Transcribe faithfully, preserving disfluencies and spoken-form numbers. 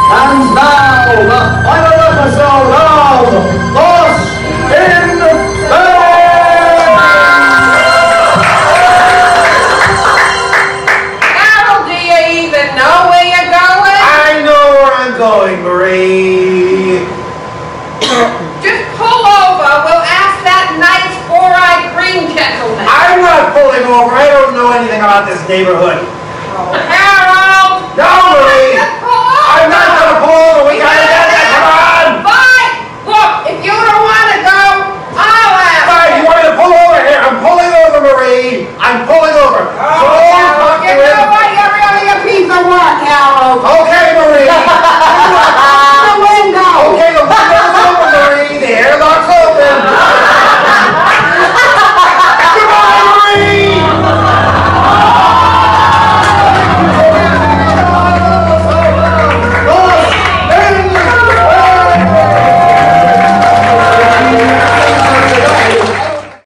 And now, the final episode of Lost in Space! Carol, do you even know where you're going? I know where I'm going, Marie. Just pull over. We'll ask that nice four-eyed green gentleman. I'm not pulling over. I don't know anything about this neighborhood. Oh, Harold! No,